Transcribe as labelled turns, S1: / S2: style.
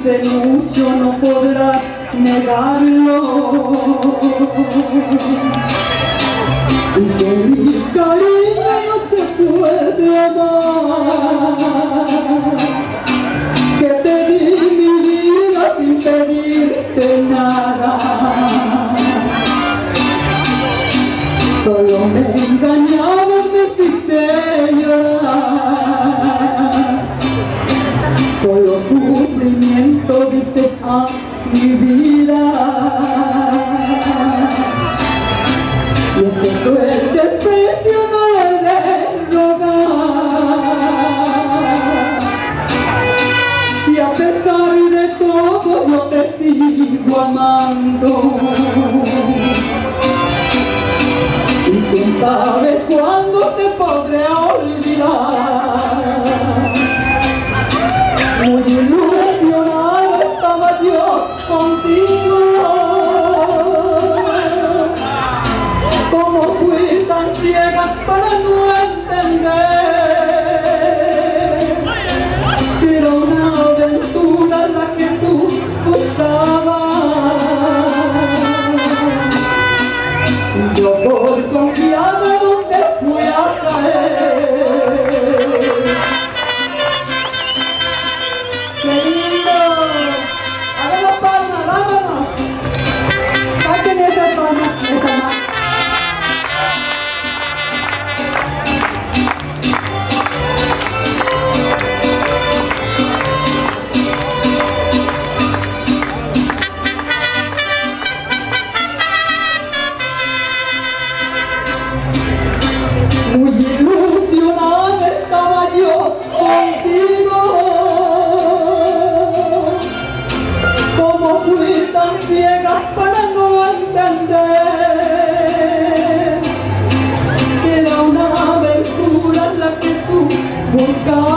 S1: quise mucho, no podrás negarlo. Y con mi cariño no te puedo amar, que te di mi vida sin pedirte nada. Solo me engañabas, me hiciste llorar, solo sufrimiento diste a mi vida. Y ese cruel desprecio no lo he de rogar. Y a pesar de todo yo te sigo amando. Y quién sabe cuándo te podré olvidar. Muy ilusionado estaba yo contigo. ¿Cómo fui tan ciega para no entender que era una aventura la que tú buscabas? Y yo por confiarme donde fui a caer. ¡Qué lindo! ¡A ver la palma, vámonos! ¡Saquen esa palma, esa más! Muy ilusionada estaba yo contigo. ¿Cómo fui tan ciega para no entender que era una aventura la que tú buscabas?